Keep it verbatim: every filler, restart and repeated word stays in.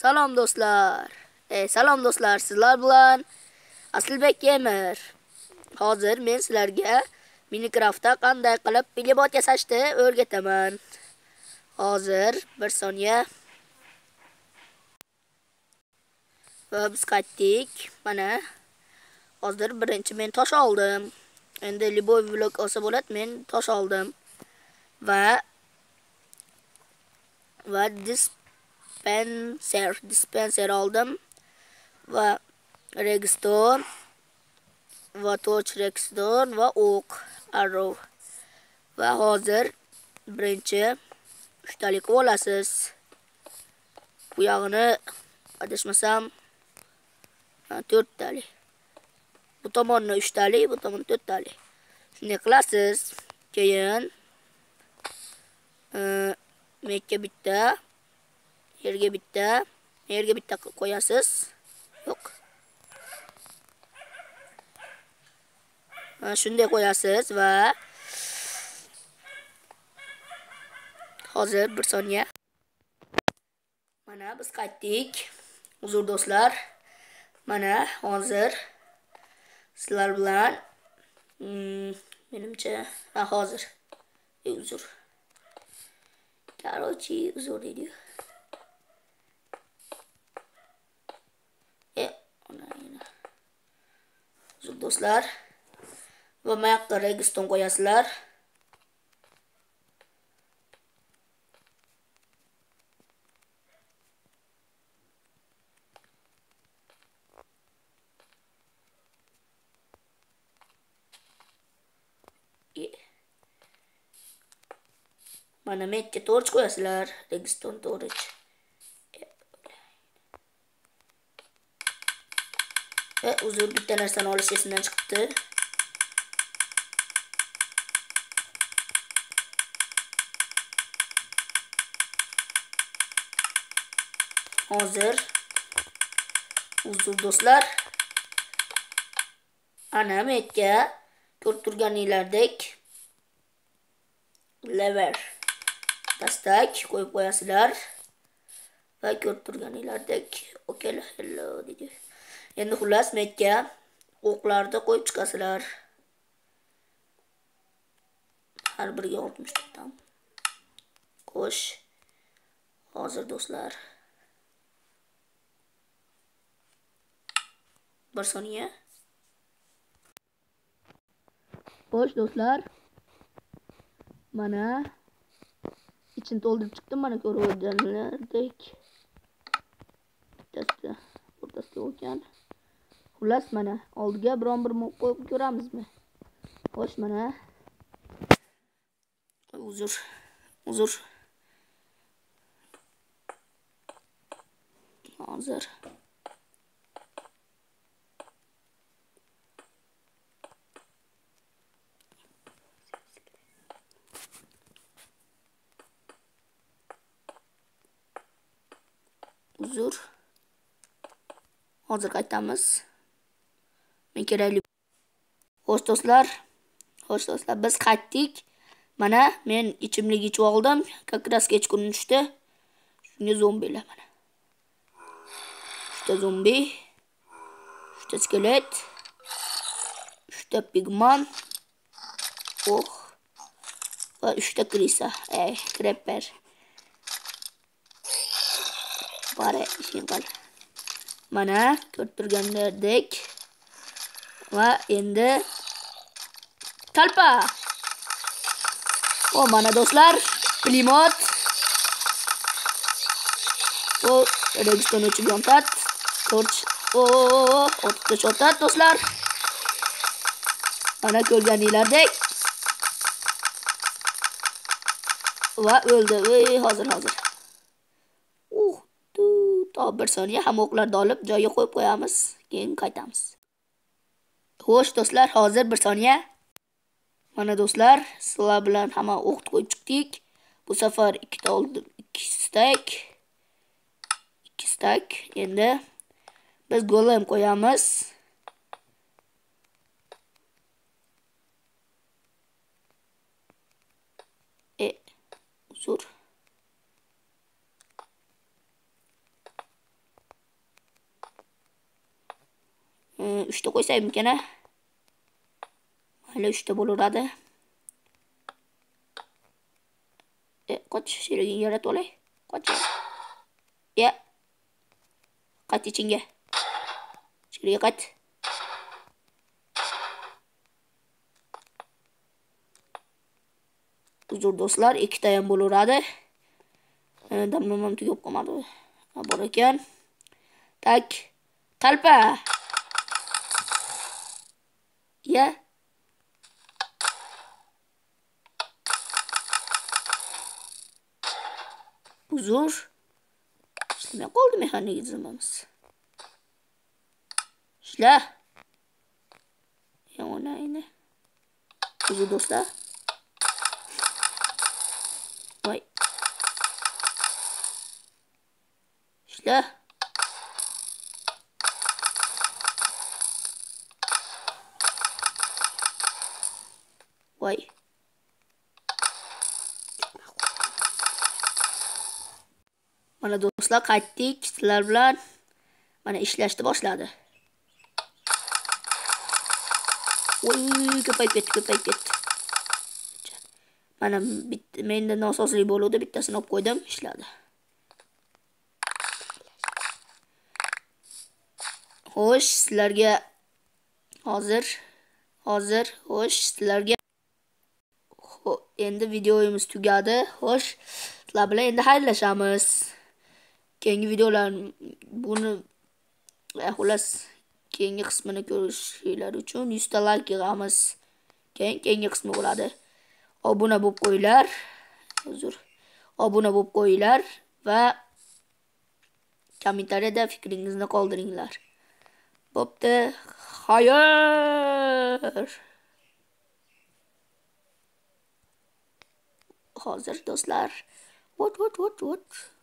Salom do'stlar. E, salom do'stlar, sizlar bilan Aslbek Gamer. Hozir men sizlarga Minecraftda qanday qilib pilibot yasashni o'rgataman. Hozir bir soniya. Va biz qaytdik. Mana hozir birinchi men tosh oldim. Endi liboy vlog olsa bo'ladi, men tosh oldim. Va va dispenser, dispenser oldim. Va redstone va torch redstone va ok arrow. Va hozir birinchi uchtalik olasiz. Bu yog'ini adashmasam to'rttalik. Bu tomonni uchtalik, bu tomonni to'rttalik. Shunday qilasiz. Keyin mekka bitta, yerga bitta, yerga bitta qo'yasiz. Yo'q. Shunday qo'yasiz va hozir bir soniya. Mana biz qaytdik. Uzr do'stlar. Mana hozir sizlar bilan hmm, menimcha ha hozir. E, uzr. Короче, uzr deydi. E, ona yana. Uzr do'stlar. Va mayaqqa redstone qo'yasizlar. Mana mekka torch qo'yasizlar, redstone torch. E, uzr, bitta narsani olish esimdan chiqibdi. Hozir uzr do'stlar. Ana mekka ko'rib turganinglardek lever dastak qo'yib qo'yasizlar va ko'rib turganinglardek okey hello deydi. Endi xullas mekka o'qlarni qo'yib chiqasizlar. Har biriga oltmish tam. Xo'sh. Hozir do'stlar. Bir soniya. Xo'sh do'stlar. Mana içini to'ldirib chiqdim, mana ko'rganlaridek. Bittasi o'rtasida ekan. Xullas mana oldiga biron bir mob qo'yib ko'ramizmi? Xo'sh mana. Uzr. Uzr. Hozir. Uzr. Hozir qaytamiz. Men kerakli. Xo'sh do'stlar. Xo'sh do'stlar, biz qaytdik. Mana men ichimlik ichib oldim. Kakras kechqurun tushdi. Shunga zombilar mana. Uchta zombi, uchta skelet, uchta pigman, oh, va uchta krisa, ey, creeper. Bari ishing qil. Mana ko'rib turganlaridek va endi talpa. O mana do'stlar, pilibot. O redstone o'chib yontat. Torch. O o'tda chotat do'stlar. Mana ko'rganinglardek. Va o'ldi. Voy, hozir hozir. Uh, to bir soniya ham o'qlarni olib joyiga qo'yib qo'yamiz, keyin qaytamiz. Xo'sh do'stlar, hozir bir soniya. Mana do'stlar, sizlar bilan hamma o'q qo'yib chiqdik. Bu safar ikkita oldim, ikki stack. ikki stack. Endi biz golem qo'yamiz. E, uzr. uch ta qo'ysaymikan a? Mayli, uch ta bo'laveradi. E, qoch, sherigingni yaratib olay. Qoch. Ya. Qayt ichingga. Sheriga qayt. Uzr do'stlar, ikkita ham bo'laveradi. Damlamam tugab qolmadi. Bor ekan. Tak. Talpa. Ya. Uzr. Ishlamay qoldi mexanizmimiz. Ishla. Yonayni. Uzr do'stlar. Voy. Ishla. Voy. Mana do'stlar, qaytdik. Sizlar bilan mana ishlashni boshladi. Voy, ko'payib ketdi, ko'payib ketdi. Mana menda nosozlik bo'ldi, bittasini olib qo'ydim, ishladi. Xo'sh, sizlarga hozir hozir xo'sh, sizlarga endi videomiz tugadi. Xo'sh, sizlar bilan endi xayrlashamiz. Keyingi videolar buni xullas keyingi qismini ko'rishinglar uchun yuz ta like yig'amiz. Keyin keyingi qismi bo'ladi. Obuna bo'lib qo'yinglar. Uzr. Obuna bo'lib qo'yinglar va kommentariyada fikringizni qoldiringlar. Bo'pti. Xayr. Hozir do'stlar. What what what what